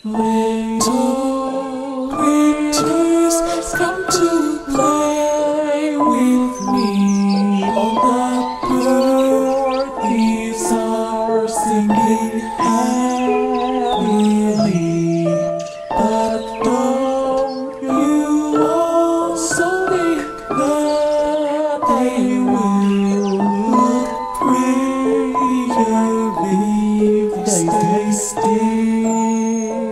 Little creatures come to play with me. All the birdies are singing happily. But don't you also think that they will look prettier if they stay still?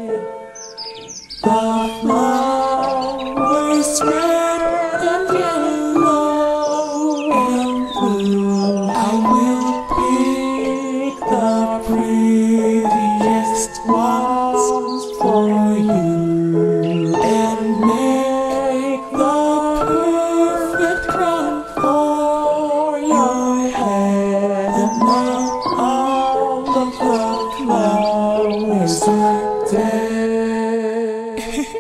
The flowers red and yellow and blue, I will pick the prettiest ones for you and make the perfect crown for your head. And now all of the flowers are dead.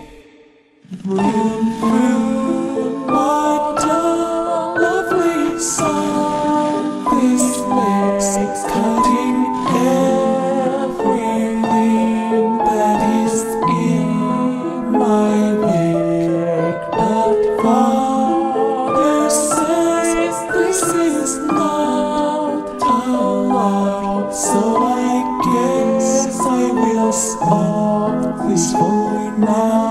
Moon, moon, what a lovely song this makes, cutting everything that is in my wake. But Father says this is not allowed, so I guess I will stop this for now.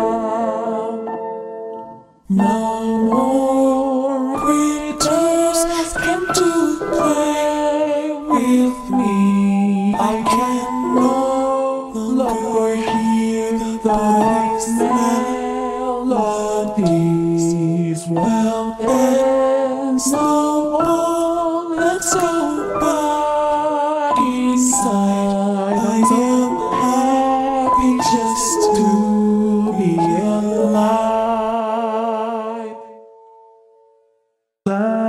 No more creatures come to play with me. I can no longer hear the melodies. Well, then snowball, let's go back inside. I am happy just to be alive.